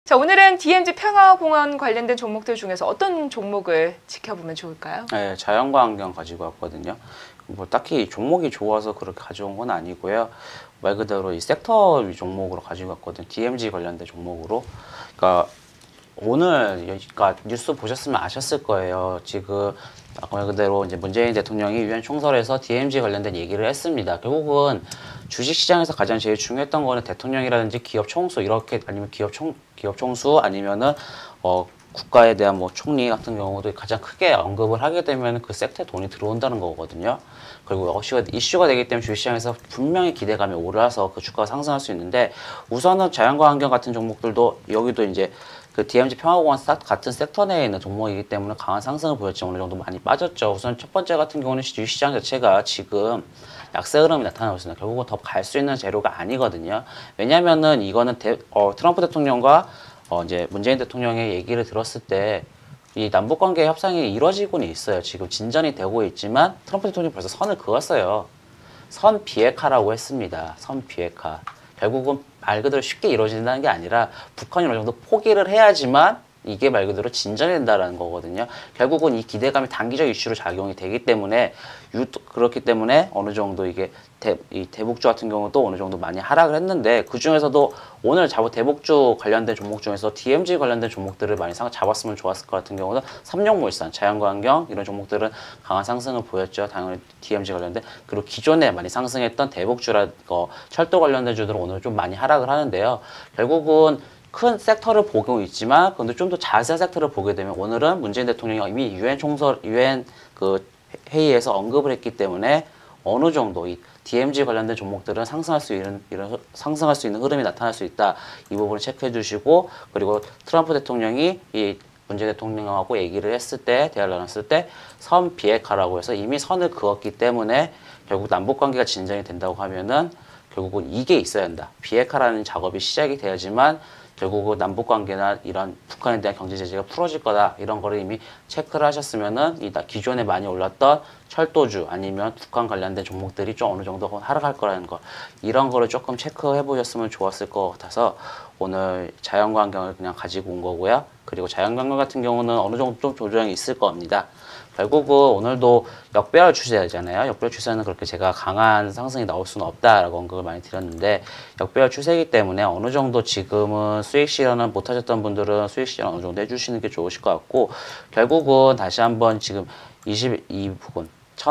자, 오늘은 DMZ 평화공원 관련된 종목들 중에서 어떤 종목을 지켜보면 좋을까요? 네, 자연과 환경 가지고 왔거든요. 뭐 딱히 종목이 좋아서 그렇게 가져온 건 아니고요. 말 그대로 이 섹터 위 종목으로 가지고 왔거든요. DMZ 관련된 종목으로. 그러니까 오늘 그러니까 뉴스 보셨으면 아셨을 거예요. 지금 말 그대로 이제 문재인 대통령이 유엔 총설에서 DMZ 관련된 얘기를 했습니다. 결국은 주식시장에서 가장 제일 중요했던 거는 대통령이라든지 기업 총수 이렇게 아니면 기업 총수 아니면은 국가에 대한 뭐 총리 같은 경우도 가장 크게 언급을 하게 되면 그 섹터에 돈이 들어온다는 거거든요. 그리고 이슈가 되기 때문에 주식시장에서 분명히 기대감이 올라서 그 주가가 상승할 수 있는데 우선은 자연과 환경 같은 종목들도 여기도 이제 그 DMZ 평화공원 같은 섹터 내에 있는 종목이기 때문에 강한 상승을 보였지만 어느 정도 많이 빠졌죠. 우선 첫 번째 같은 경우는 주식시장 자체가 지금 약세 흐름이 나타나고 있습니다. 결국은 더 갈 수 있는 재료가 아니거든요. 왜냐면은 이거는 트럼프 대통령과 이제 문재인 대통령의 얘기를 들었을 때 이 남북관계 협상이 이루어지고는 있어요. 지금 진전이 되고 있지만 트럼프 대통령이 벌써 선을 그었어요. 선 비핵화라고 했습니다. 선 비핵화. 결국은 말 그대로 쉽게 이루어진다는 게 아니라 북한이 어느 정도 포기를 해야지만 이게 말 그대로 진전이 된다는 거거든요. 결국은 이 기대감이 단기적 이슈로 작용이 되기 때문에 그렇기 때문에 어느 정도 이게 이 대북주 같은 경우도 어느 정도 많이 하락을 했는데 그 중에서도 오늘 대북주 관련된 종목 중에서 DMZ 관련된 종목들을 많이 잡았으면 좋았을 것 같은 경우는 삼용물산, 자연과 환경 이런 종목들은 강한 상승을 보였죠. 당연히 DMZ 관련된 그리고 기존에 많이 상승했던 대북주라 철도 관련된 주들은 오늘 좀 많이 하락을 하는데요. 결국은 큰 섹터를 보고 있지만 근데 좀 더 자세한 섹터를 보게 되면 오늘은 문재인 대통령이 이미 유엔 그 회의에서 언급을 했기 때문에 어느 정도 이 DMZ 관련된 종목들은 상승할 수 있는 흐름이 나타날 수 있다. 이 부분을 체크해 주시고 그리고 트럼프 대통령이 이 문재인 대통령하고 얘기를 했을 때 대화를 나눴을 때 선 비핵화라고 해서 이미 선을 그었기 때문에 결국 남북 관계가 진전이 된다고 하면은 결국은 이게 있어야 한다. 비핵화라는 작업이 시작이 돼야지만 결국은 남북 관계나 이런 북한에 대한 경제 제재가 풀어질 거다. 이런 거를 이미 체크를 하셨으면은 이 기존에 많이 올랐던 철도주 아니면 북한 관련된 종목들이 좀 어느 정도 하락할 거라는 거. 이런 거를 조금 체크해 보셨으면 좋았을 것 같아서 오늘 자연과 환경을 그냥 가지고 온 거고요. 그리고 자연과 환경 같은 경우는 어느 정도 좀 조정이 있을 겁니다. 결국은 오늘도 역배열 추세잖아요. 역배열 추세는 그렇게 제가 강한 상승이 나올 수는 없다라고 언급을 많이 드렸는데 역배열 추세이기 때문에 어느 정도 지금은 수익 실현을 못 하셨던 분들은 수익 실현 어느 정도 해주시는 게 좋으실 것 같고 결국은 다시 한번 지금 이 부분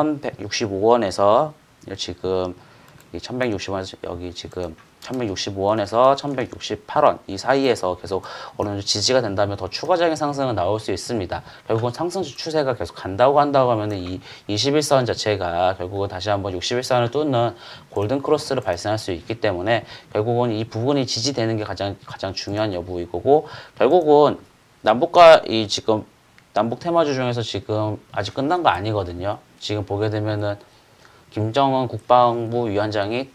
1165원에서 지금 이 1160원에서 여기 지금 1165원에서 1168원 이 사이에서 계속 어느 정도 지지가 된다면 더 추가적인 상승은 나올 수 있습니다. 결국은 상승 추세가 계속 간다고 하면 이 21선 자체가 결국은 다시 한번 61선을 뚫는 골든 크로스를 발생할 수 있기 때문에 결국은 이 부분이 지지되는 게 가장 중요한 여부일 거고 결국은 남북과 이 지금 남북 테마주 중에서 지금 아직 끝난 거 아니거든요. 지금 보게 되면은 김정은 국방부 위원장이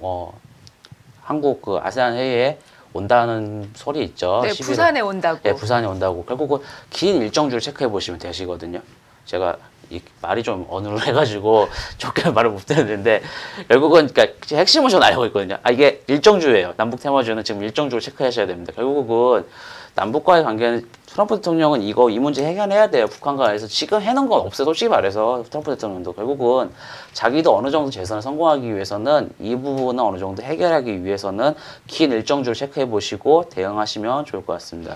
한국 그 아세안 회의에 온다는 소리 있죠. 네, 11월. 부산에 온다고. 네, 부산에 온다고. 결국은 긴 일정주를 체크해 보시면 되시거든요. 제가 이 말이 좀 어눌 해가지고 좋게 말을 못 드렸는데 결국은 그러니까 핵심은 저는 알고 있거든요. 이게 일정주예요. 남북 테마주는 지금 일정주를 체크하셔야 됩니다. 결국은 남북과의 관계는 트럼프 대통령은 이 문제 해결해야 돼요. 북한과에서 지금 해놓은 건 없어요. 솔직히 말해서 트럼프 대통령도 결국은 자기도 어느 정도 재선을 성공하기 위해서는 이 부분은 어느 정도 해결하기 위해서는 긴 일정주를 체크해 보시고 대응하시면 좋을 것 같습니다.